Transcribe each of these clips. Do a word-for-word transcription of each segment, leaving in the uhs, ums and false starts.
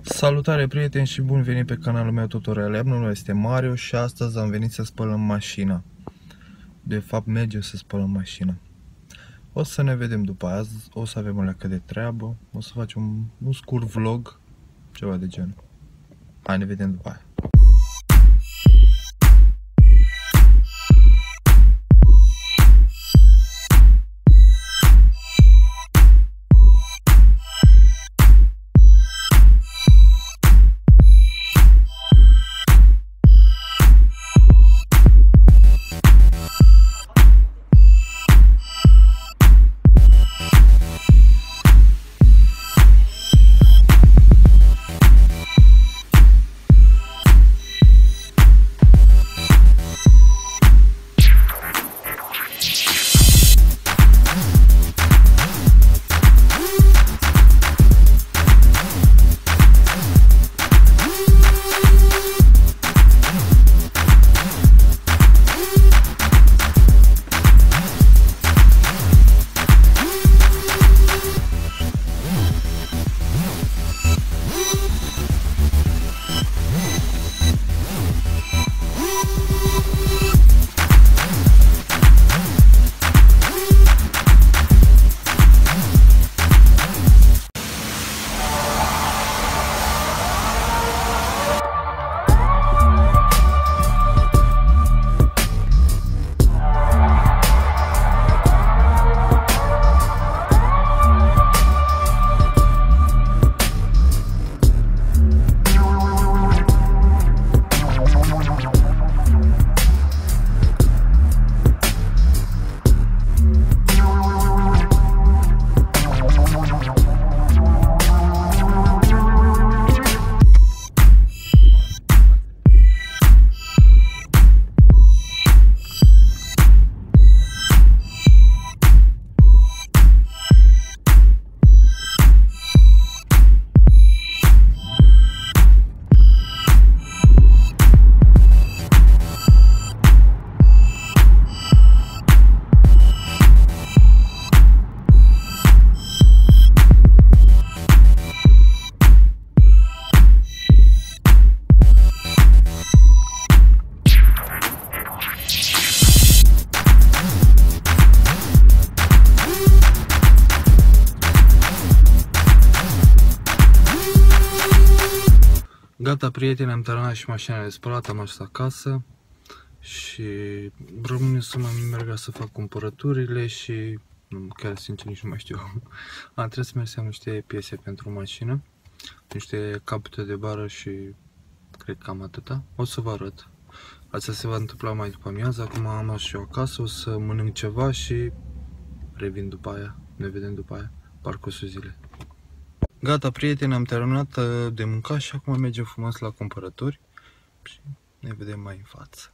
Salutare prieteni și bun venit pe canalul meu Tutoriale. Numele meu este Mario și astăzi am venit să spălăm mașina. De fapt mergem să spălăm mașina. O să ne vedem după azi, o să avem o leacă de treabă, o să facem un, un scurt vlog, ceva de genul. Hai, ne vedem după aia. Gata prieteni, am terminat și mașina de spălat, am ajuns acasă și rămâne să mai merg să fac cumpărăturile și chiar sincer nici nu mai știu. Am trebuit să merg să am niște piese pentru mașină, niște capete de bară și cred că cam atâta. O să vă arăt. Asta se va întâmpla mai după amiază, acum am ajuns și eu acasă, o să mănânc ceva și revin după aia, ne vedem după aia, parcursul zilei. Gata prieteni, am terminat de mâncat și acum mergem frumos la cumpărături și ne vedem mai în față.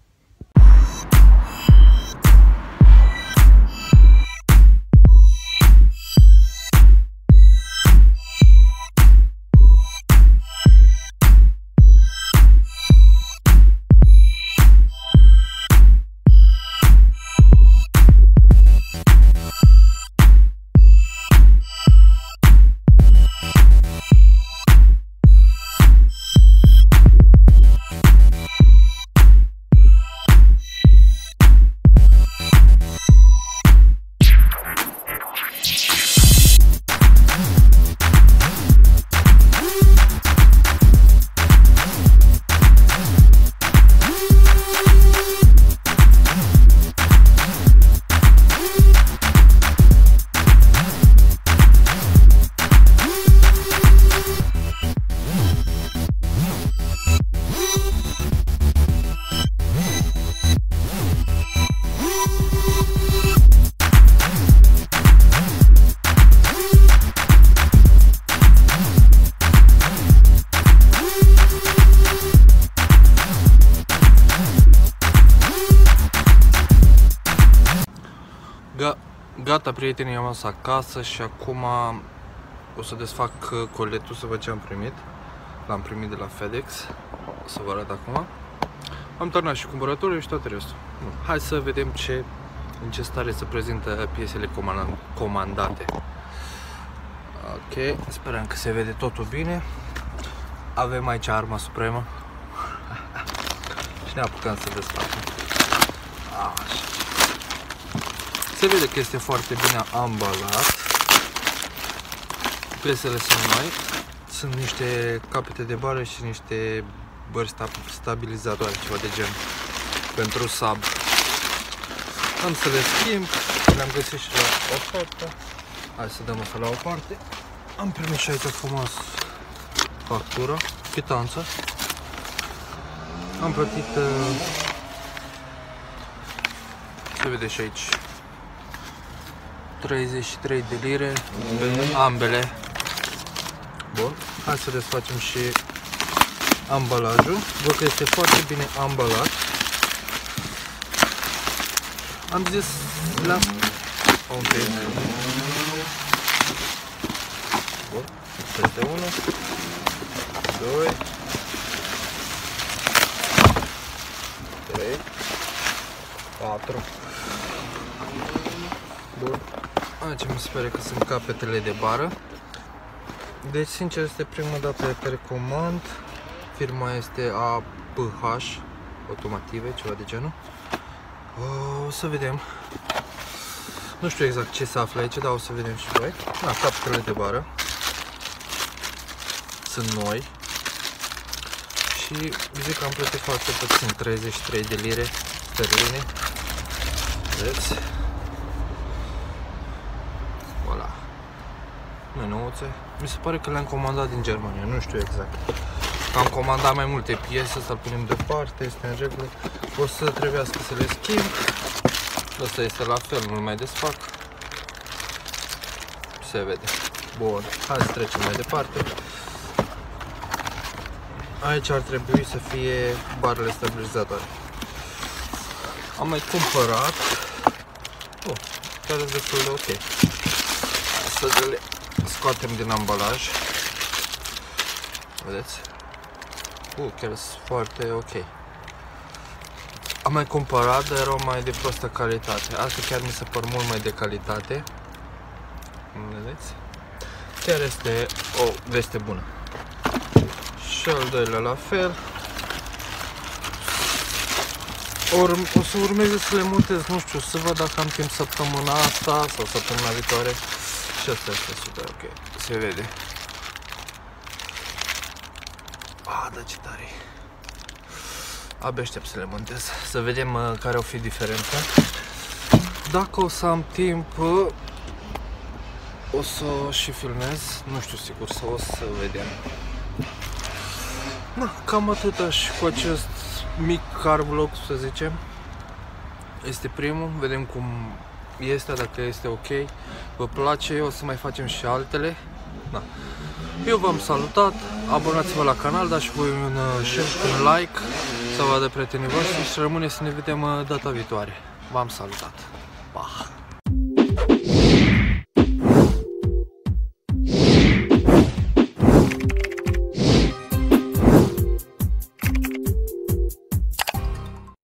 Gata prietenii, am ajuns acasă și acum o să desfac coletul să văd ce am primit. L-am primit de la FedEx, o să vă arăt acum. Am terminat și cumpărăturile și tot restul. Hai să vedem ce, în ce stare se prezintă piesele comandate. Ok, sperăm că se vede totul bine. avem aici arma supremă și ne apucăm să desfacem. Așa. Se vede că este foarte bine ambalat. Piesele sunt noi. Sunt niște capete de bară și niște bări stabilizatoare, ceva de gen, pentru sub. Am să le schimb, le-am găsit și la ofertă. Hai să dăm asta la o parte. Am primit și aici frumos factură, chitanță. Am plătit, se vede și aici, treizeci și trei de lire, ambele. Bun, hai să desfacem și ambalajul. Văd că este foarte bine ambalat. Am zis la un pic. Bun, este unu, doi, trei, patru. Bun, aici mi se pare că sunt capetele de bară. Deci, sincer, este prima dată pe recomand. Firma este A P H Automative, ceva de genul. O să vedem. Nu știu exact ce se află aici, dar o să vedem și voi. Da, capetele de bară sunt noi. Și zic că am plătit foarte puțin, treizeci și trei de lire sterline. Vedeți? Voilà. Menuțe. Mi se pare că le-am comandat din Germania, nu știu exact. Am comandat mai multe piese, să-l punem deoparte, este în regulă. O să trebuiască să le schimb. Asta este la fel, nu-l mai desfac. Se vede. Bun, hai să trecem mai departe. Aici ar trebui să fie barele stabilizatoare. Am mai cumpărat. Oh, chiar e destul de ok. Hai să le scoatem din ambalaj. Vedeți? Uh, chiar sunt foarte ok. Am mai cumpărat, dar erau mai de prostă calitate. Asta chiar mi se par mult mai de calitate. Vedeți? Chiar este o veste bună. Și al doilea la fel. Or, o să urmeze să le montez, nu știu, să văd dacă am timp săptămâna asta sau săptămâna viitoare. Și asta este super ok. Se vede. Ah, da, ce tare. Abia aștept să le montez. Să vedem uh, care o fi diferența. Dacă o să am timp, uh, o să și filmez. Nu știu sigur, sau o să vedem. Na, cam atât și cu acest mic car vlog, să zicem. Este primul, vedem cum este, dacă este ok, vă place, o să mai facem și altele. Na. Eu v-am salutat, abonați-vă la canal, dați și voi un share și un like, să vadă prietenii voștri și rămâne să ne vedem data viitoare. V-am salutat. Pa!